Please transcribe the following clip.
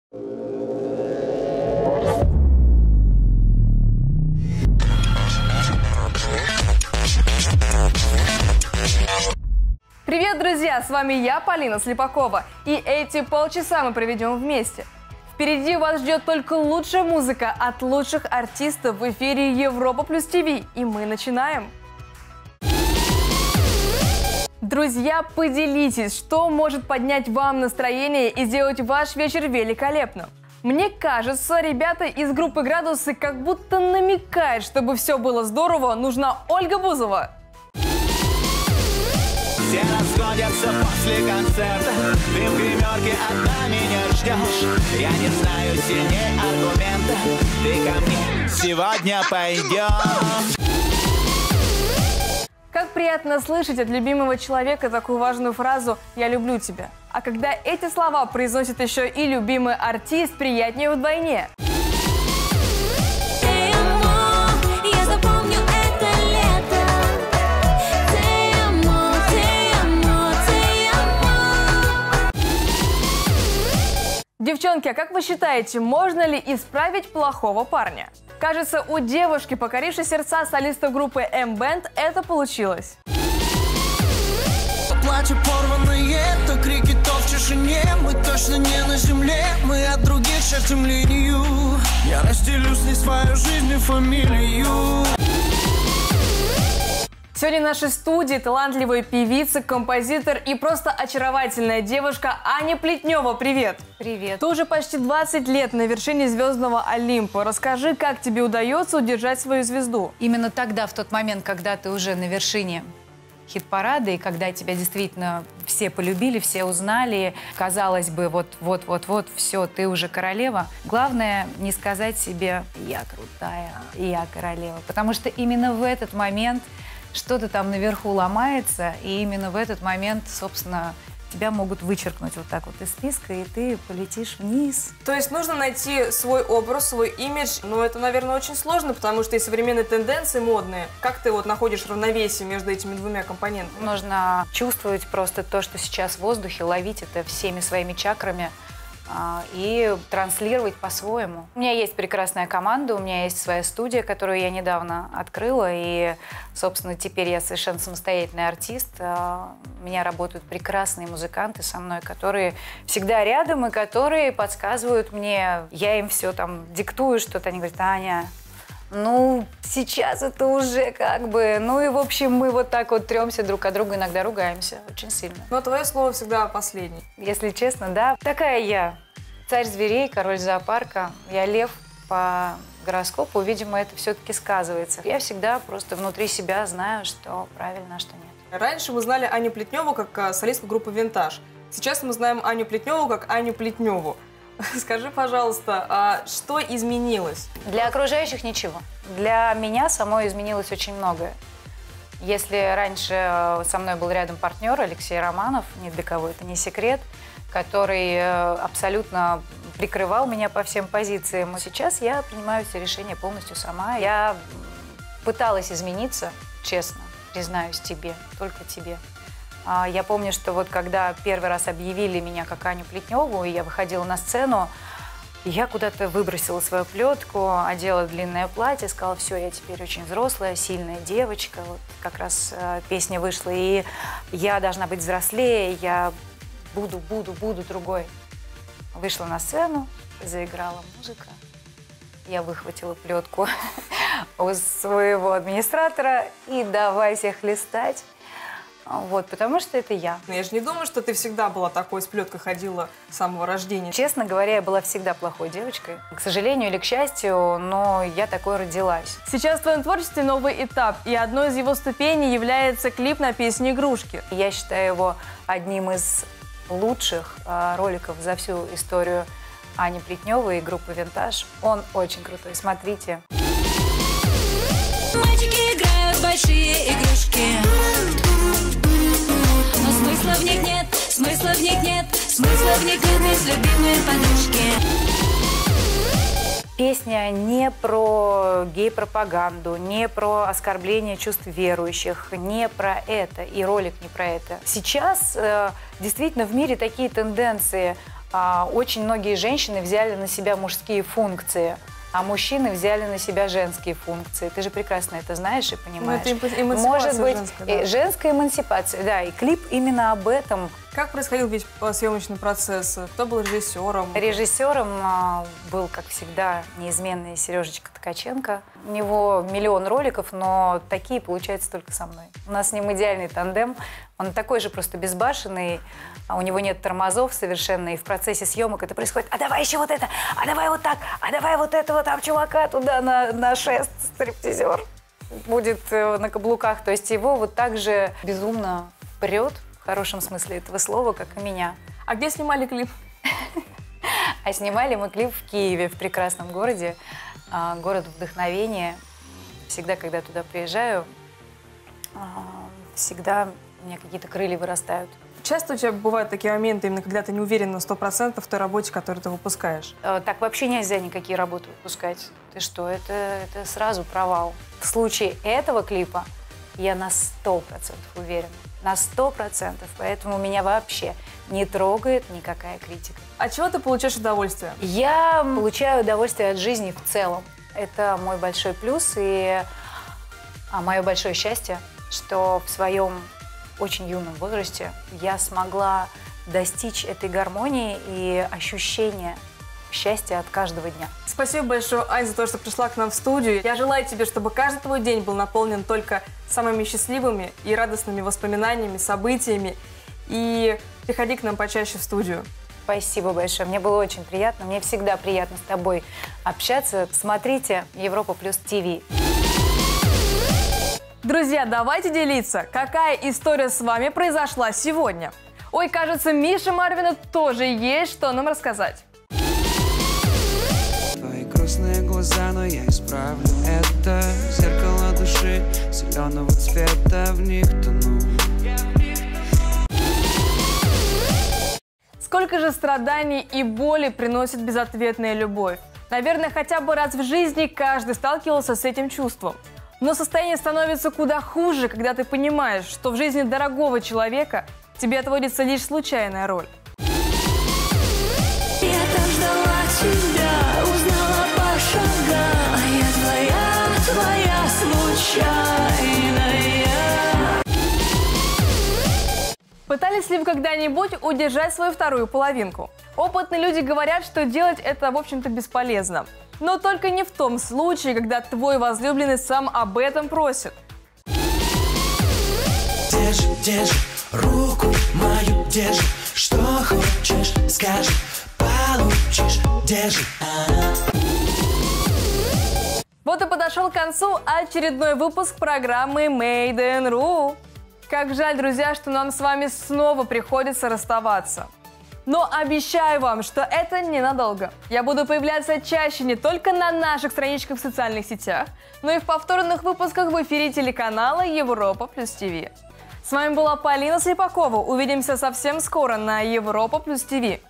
Привет, друзья! С вами я, Полина Слепакова. И эти полчаса мы проведем вместе. Впереди вас ждет только лучшая музыка от лучших артистов в эфире Европа Плюс ТВ. И мы начинаем. Друзья, поделитесь, что может поднять вам настроение и сделать ваш вечер великолепным. Мне кажется, ребята из группы «Градусы» как будто намекают, чтобы все было здорово, нужна Ольга Бузова. Все расходятся после концерта, ты в гримерке одна меня ждешь. Я не знаю сильнее аргумента, ты ко мне сегодня пойдешь. Как приятно слышать от любимого человека такую важную фразу «я люблю тебя». А когда эти слова произносит еще и любимый артист, приятнее вдвойне. Девчонки, а как вы считаете, можно ли исправить плохого парня? Кажется, у девушки, покорившей сердца солиста группы M-Band, это получилось. Платье порванное, то крики, то в тишине. Мы точно не на земле, мы от других чертим линию. Я разделю с ней свою жизнь и фамилию. Сегодня в нашей студии талантливая певица, композитор и просто очаровательная девушка Аня Плетнева. Привет! Привет! Ты уже почти 20 лет на вершине звездного Олимпа. Расскажи, как тебе удается удержать свою звезду? Именно тогда, в тот момент, когда ты уже на вершине хит-парада, и когда тебя действительно все полюбили, все узнали, казалось бы, вот, все, ты уже королева. Главное не сказать себе «я крутая, я королева», потому что именно в этот момент что-то там наверху ломается, и именно в этот момент, собственно, тебя могут вычеркнуть вот так вот из списка, и ты полетишь вниз. То есть нужно найти свой образ, свой имидж, но это, наверное, очень сложно, потому что есть современные тенденции модные. Как ты вот находишь равновесие между этими двумя компонентами? Нужно чувствовать просто то, что сейчас в воздухе, ловить это всеми своими чакрами и транслировать по-своему. У меня есть прекрасная команда, у меня есть своя студия, которую я недавно открыла, и, собственно, теперь я совершенно самостоятельный артист. У меня работают прекрасные музыканты со мной, которые всегда рядом и которые подсказывают мне. Я им все там диктую что-то, они говорят: «Аня, ну, сейчас это уже как бы...» Ну и, в общем, мы вот так вот трёмся друг от друга, иногда ругаемся очень сильно. Но твое слово всегда последнее. Если честно, да. Такая я. Царь зверей, король зоопарка. Я лев по гороскопу. Видимо, это все-таки сказывается. Я всегда просто внутри себя знаю, что правильно, а что нет. Раньше мы знали Аню Плетневу как солистку группы «Винтаж». Сейчас мы знаем Аню Плетневу как Аню Плетневу. Скажи, пожалуйста, а что изменилось? Для окружающих ничего. Для меня самой изменилось очень многое. Если раньше со мной был рядом партнер Алексей Романов, ни для кого это не секрет, который абсолютно прикрывал меня по всем позициям, сейчас я принимаю все решения полностью сама. Я пыталась измениться, честно, признаюсь тебе, только тебе. Я помню, что вот когда первый раз объявили меня как Аню Плетневу, и я выходила на сцену, я куда-то выбросила свою плетку, одела длинное платье, сказала: все, я теперь очень взрослая, сильная девочка. Вот как раз песня вышла, и я должна быть взрослее, я буду другой. Вышла на сцену, заиграла музыка, я выхватила плетку у своего администратора и давай всех листать. Вот, потому что это я. Я же не думаю, что ты всегда была такой, с плеткой ходила с самого рождения. Честно говоря, я была всегда плохой девочкой. К сожалению или к счастью, но я такой родилась. Сейчас в твоем творчестве новый этап, и одной из его ступеней является клип на песню «Игрушки». Я считаю его одним из лучших роликов за всю историю Ани Плетневой и группы «Винтаж». Он очень крутой, смотрите. Мальчики играют в большие игрушки, но смысла в них нет, смысла в них нет, смысла в них нет без любимой подружки. Песня не про гей-пропаганду, не про оскорбление чувств верующих, не про это, и ролик не про это. Сейчас действительно в мире такие тенденции. очень многие женщины взяли на себя мужские функции, а мужчины взяли на себя женские функции. Ты же прекрасно это знаешь и понимаешь. Ну, это эмансипация Может быть, женская, да. женская эмансипация, да, и клип именно об этом. Как происходил весь съемочный процесс? Кто был режиссером? Режиссером был, как всегда, неизменный Сережечка Ткаченко. У него миллион роликов, но такие получаются только со мной. У нас с ним идеальный тандем. Он такой же просто безбашенный, у него нет тормозов совершенно, и в процессе съемок это происходит. А давай еще вот это, а давай вот так, а давай вот этого там чувака туда на шест, стриптизер будет на каблуках. То есть его вот так же безумно прет, в хорошем смысле этого слова, как и меня. А где снимали клип? А снимали мы клип в Киеве, в прекрасном городе, город вдохновения. Всегда, когда туда приезжаю, всегда у меня какие-то крылья вырастают. Часто у тебя бывают такие моменты, именно когда ты не уверен на 100% в той работе, которую ты выпускаешь? Так вообще нельзя никакие работы выпускать. Ты что, это сразу провал. В случае этого клипа я на 100% уверена. На 100%. Поэтому меня вообще не трогает никакая критика. От чего ты получаешь удовольствие? Я получаю удовольствие от жизни в целом. Это мой большой плюс и мое большое счастье, что в своем очень юном возрасте я смогла достичь этой гармонии и ощущения счастья от каждого дня. Спасибо большое, Ань, за то, что пришла к нам в студию. Я желаю тебе, чтобы каждый твой день был наполнен только самыми счастливыми и радостными воспоминаниями, событиями. И приходи к нам почаще в студию. Спасибо большое. Мне было очень приятно. Мне всегда приятно с тобой общаться. Смотрите Европа Плюс ТВ. Друзья, давайте делиться, какая история с вами произошла сегодня. Ой, кажется, Мише Марвину тоже есть что нам рассказать. Твои грустные глаза, но я исправлю это. Зеркало души зеленого цвета, в них тону. Сколько же страданий и боли приносит безответная любовь? Наверное, хотя бы раз в жизни каждый сталкивался с этим чувством. Но состояние становится куда хуже, когда ты понимаешь, что в жизни дорогого человека тебе отводится лишь случайная роль. Я так ждала тебя, узнала по шагам, а я твоя случайная. Пытались ли вы когда-нибудь удержать свою вторую половинку? Опытные люди говорят, что делать это, в общем-то, бесполезно. Но только не в том случае, когда твой возлюбленный сам об этом просит. Держи, руку мою держи. Что хочешь, скажи, получишь. Держи. Вот и подошел к концу очередной выпуск программы Made in RU. Как жаль, друзья, что нам с вами снова приходится расставаться. Но обещаю вам, что это ненадолго. Я буду появляться чаще не только на наших страничках в социальных сетях, но и в повторных выпусках в эфире телеканала Европа Плюс ТВ. С вами была Полина Слепакова. Увидимся совсем скоро на Европа Плюс ТВ.